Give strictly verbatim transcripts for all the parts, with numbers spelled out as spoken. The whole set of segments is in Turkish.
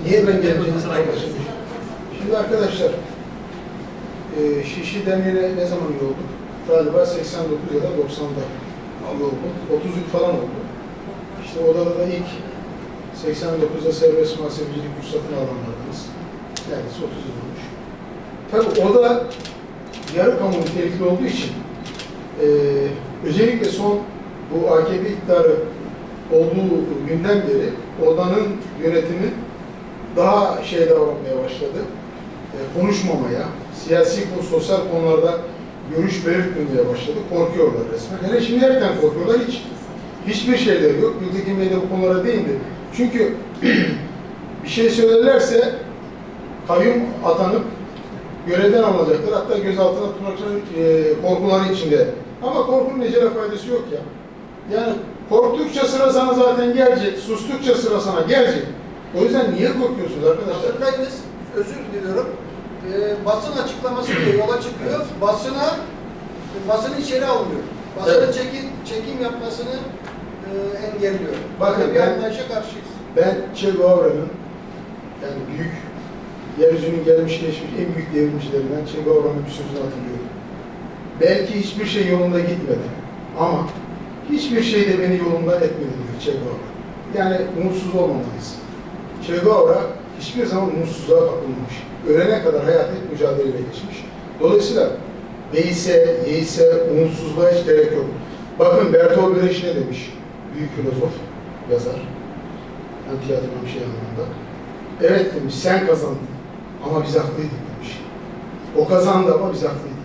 Niye ben geleceğimi paylaşım? Şimdi arkadaşlar, e, Şişli Demir'e ne zaman üye olduk? Galiba seksen dokuz ya da doksan'da üye olduk. otuz yıl falan oldu. İşte odada da ilk seksen dokuz'da serbest muhasebecilik ruhsatını alanlardınız. Neredeyse otuz yıl olmuş. Tabii o da yarı kamu nitelikli olduğu için e, özellikle son bu A K P iktidarı olduğu günden beri odanın yönetimi daha şey davranmaya başladı. E, konuşmamaya, siyasi, sosyal konularda görüş belirtmemeye başladı. Korkuyorlar resmen. Hele şimdi hepten korkuyorlar. Hiç hiçbir şeyleri yok. Gültekin Bey de bu konulara değindi. Çünkü bir şey söylerlerse kayyum atanıp görevden alınacaklar. Hatta gözaltına tutulacak e, korkuları içinde. Ama korkunun necele faydası yok ya. Yani korktukça sıra sana zaten gelecek, sustukça sıra sana gelecek. O yüzden niye korkuyorsunuz arkadaşlar? Hazırlayınız, özür diliyorum. Ee, basın açıklaması diye yola çıkıyor. Basına, basını içeri almıyor. Basının evet. çekim, çekim yapmasını e, engelliyor. Bakın bir ben, anlayışa karşıyız. Ben Che Guevara'nın yani büyük, yeryüzünün gelmiş geçmiş en büyük devrimcilerinden Che Guevara'nın bir sözünü hatırlıyorum. Belki hiçbir şey yolunda gitmedi ama hiçbir şey de beni yolundan etmedi diyor Che Guevara. Yani umutsuz olmamalıyız. Che Guevara hiçbir zaman umutsuzluğa kapılmamış. Ölene kadar hayat hep mücadeleyle geçmiş. Dolayısıyla değilse, yeyse, umutsuzluğa hiç gerek yok. Bakın Bertolt Brecht ne demiş? Büyük filozof, yazar. Yani tiyatronun bir şey anlamında. Evet demiş, sen kazandın ama biz haklıydık demiş. O kazandı ama biz haklıydık.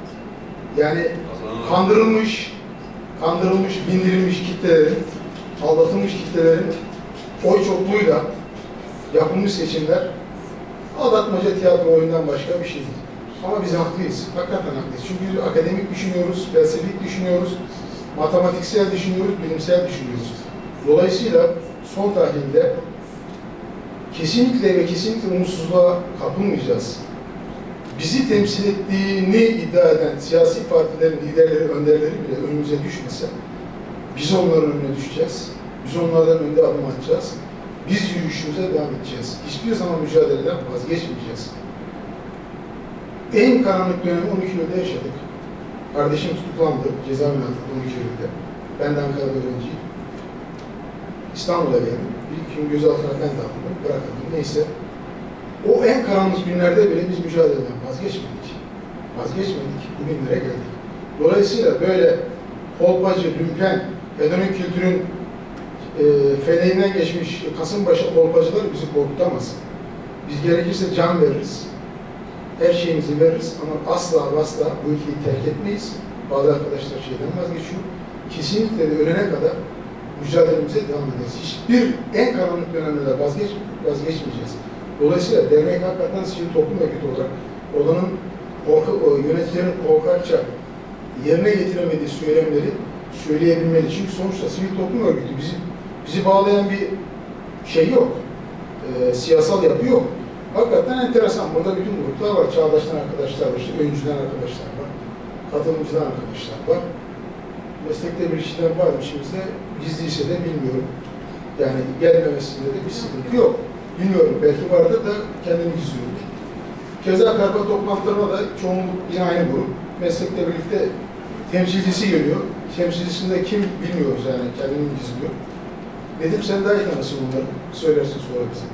Yani kandırılmış, kandırılmış, bindirilmiş kitlelerin, aldatılmış kitlelerin oy çokluğuyla yapılmış seçimler aldatmaca tiyatro oyundan başka bir şey değil. Ama biz haklıyız. Hakikaten haklıyız. Çünkü biz akademik düşünüyoruz, felsefik düşünüyoruz, matematiksel düşünüyoruz, bilimsel düşünüyoruz. Dolayısıyla son tahlilde kesinlikle ve kesinlikle umutsuzluğa kapılmayacağız. Bizi temsil ettiğini iddia eden siyasi partilerin liderleri, önderleri bile önümüze düşmese, biz onların önüne düşeceğiz. Biz onlardan önde adım atacağız. Biz yürüyüşümüze devam edeceğiz. Hiçbir zaman mücadeleden vazgeçmeyeceğiz. En karanlık dönemi on iki yılda yaşadık. Kardeşim tutuklandı, cezaevine atıldı on iki yılda. Ben de Ankara'da öğrenciyim. İstanbul'a geldim. Bir iki gün gözaltına ben de alındım, bırakıldım. Neyse. O en karanlık günlerde bile biz mücadeleden vazgeçmedik. Vazgeçmedik, bugünlere geldik. Dolayısıyla böyle kolpacı, lümpen, hedonist kültürün e, feleğinden geçmiş Kasımpaşa kolpacılar bizi korkutamaz. Biz gerekirse can veririz. Her şeyimizi veririz ama asla asla bu ülkeyi terk etmeyiz. Bazı arkadaşlar şeyden vazgeçiyor. Kesinlikle de ölene kadar mücadelemize devam ederiz. Hiçbir en karanlık dönemde vazgeç, vazgeçmeyeceğiz. Dolayısıyla dernek hakikaten sivil toplum örgütü olarak odanın korku, yöneticilerin korkakça yerine getiremediği söylemleri söyleyebilmeli. Çünkü sonuçta sivil toplum örgütü bizi, bizi bağlayan bir şey yok. E, siyasal yapı yok. Hakikaten enteresan. Burada bütün gruplar var. Çağdaş'tan arkadaşlar var, işte öncüden arkadaşlar var, katılımcıdan arkadaşlar var. Meslekte bir işler var içimizde. Gizliyse de bilmiyorum. Yani gelmemesinde de bir sıkıntı yok. Bilmiyorum. Belki vardır da kendini gizliyordur. Keza Karpa toplantılarına da çoğunluk yine aynı grup. Meslekle birlikte temsilcisi geliyor. Temsilcisinde kim bilmiyoruz yani. Kendini gizliyor. Dedim sen daha iyi tanısın bunları. Söylersin sonra bize.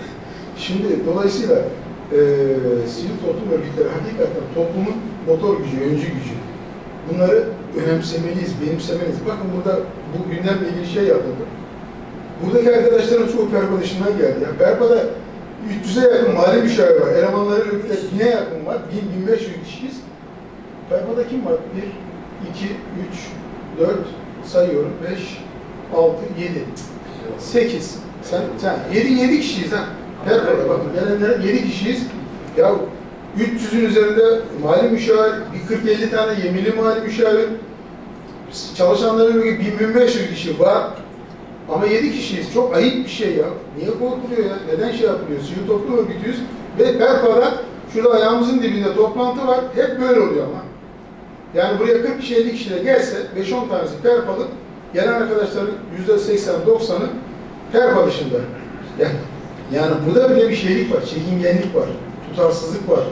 Şimdi dolayısıyla e, sivil toplum örgütleri hakikaten toplumun motor gücü, öncü gücü. Bunları önemsemeliyiz, benimsemeliyiz. Bakın burada bu gündemle ilgili şey yapıldı. Buradaki arkadaşların çoğu Perpa dışından geldi. Yani Perpa'da üç yüze yakın mali müşavir var. Elemanları bine yakın var. bin bin beş yüz kişiyiz. Perpa'da kim var? bir, iki, üç, dört, sayıyorum. beş, altı, yedi. sekiz. Sen, sen. yedi, yedi kişiyiz ha. Perpa'da bakın gelenlerin yedi kişiyiz. Ya üç yüzün üzerinde mali müşavir, bir kırk elli tane yeminli mali müşavir, çalışanların bin bin beş yüz kişi var. Ama yedi kişiyiz. Çok ayıp bir şey ya. Niye korkuluyor ya? Neden şey yapılıyor? Sivil toplum örgütüyüz. Ve Perpa'da şurada ayağımızın dibinde toplantı var. Hep böyle oluyor ama. Yani buraya kırk kişi elli kişi de gelse beş on tanesi Perpa'lı. Gelen arkadaşların yüzde seksen doksanı Perpa dışında. Yani Yani burada bile bir şeylik var, çekingenlik var, tutarsızlık var.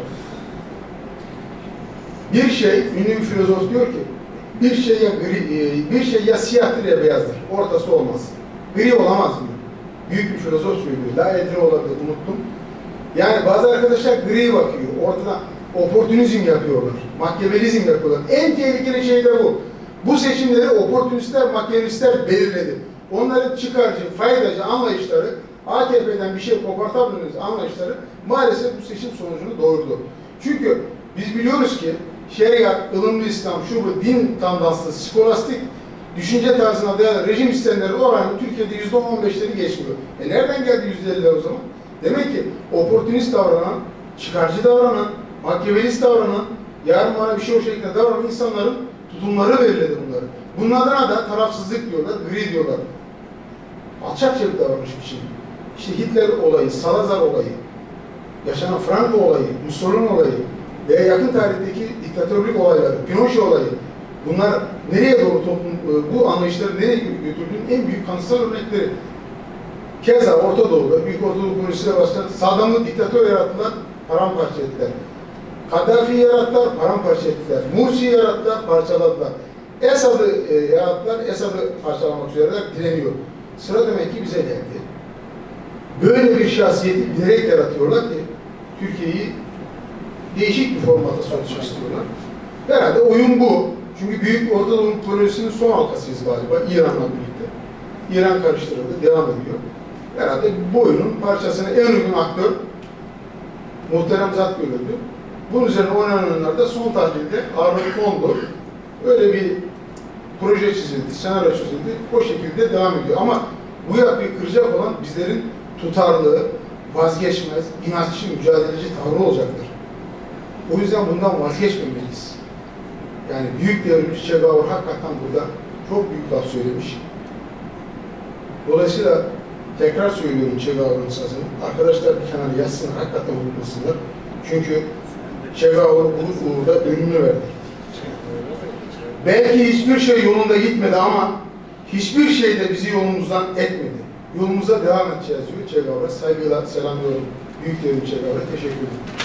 Bir şey, ünlü bir filozof diyor ki, bir şey ya gri, bir şey ya siyahtır ya beyazdır, ortası olmaz. Gri olamaz diyor. Büyük bir filozof söylüyor. La edri olabilir, unuttum. Yani bazı arkadaşlar gri bakıyor, ortada oportunizm yapıyorlar, makyavelizm yapıyorlar. En tehlikeli şey de bu. Bu seçimleri oportunistler, makyavelistler belirledi. Onların çıkarcı, faydacı anlayışları, A K P'den bir şey kopartabiliriz anlayışları maalesef bu seçim sonucunu doğurdu. Çünkü biz biliyoruz ki şeriat, ılımlı İslam, şu bu din tandanslı, skolastik düşünce tarzına dayalı rejim sistemleri oranı Türkiye'de yüzde on beşleri geçmiyor. E nereden geldi yüzde elliler o zaman? Demek ki oportunist davranan, çıkarcı davranan, makyavelist davranan, yarın bana bir şey o şekilde davranan insanların tutumları belirledi bunları. Bunlardan da tarafsızlık diyorlar, gri diyorlar. Alçakça bir davranış biçimi. İşte Hitler olayı, Salazar olayı, yaşanan Franco olayı, Mussolini olayı veya yakın tarihteki diktatörlük olayları, Pinochet olayı, bunlar nereye doğru toplum, bu anlayışları nereye götürdüğünün en büyük kanıtsal örnekleri. Keza Orta Doğu'da, Büyük Orta Doğu Kongresi'ne başlayan Saddam'ı diktatör yarattılar, paramparça ettiler. Kaddafi'yi yarattılar, paramparça ettiler. Mursi'yi yarattılar, parçaladılar. Esad'ı e, yarattılar, Esad'ı parçalamak üzereler, direniyor. Sıra demek ki bize geldi. Böyle bir şahsiyeti bilerek yaratıyorlar ki Türkiye'yi değişik bir formatta sonuçmak istiyorlar. Herhalde oyun bu. Çünkü Büyük Orta Doğu Projesi'nin son halkasıyız galiba İran'la birlikte. İran karıştırıldı, devam ediyor. Herhalde bu oyunun parçasına en uygun aktör muhterem zat görüldü. Bunun üzerine oynananlar da son tahlilde ağırlık kondu. Öyle bir proje çizildi, senaryo çizildi. O şekilde devam ediyor. Ama bu yapıyı kıracak olan bizlerin tutarlı, vazgeçmez, inatçı, mücadeleci tavrı olacaktır. O yüzden bundan vazgeçmemeliyiz. Yani büyük devrimci Che Guevara hakikaten burada çok büyük laf söylemiş. Dolayısıyla tekrar söylüyorum Che Guevara'nın sazını. Arkadaşlar bir kenara yazsınlar, hakikaten unutmasınlar. Çünkü Che Guevara bu uğurda ölümünü verdi. Belki hiçbir şey yolunda gitmedi ama hiçbir şey de bizi yolumuzdan etmedi. Yolumuza devam edeceğiz diyor Che Guevara. Saygıyla selamlıyorum. Büyük devrimci Che Guevara. Teşekkür ederim.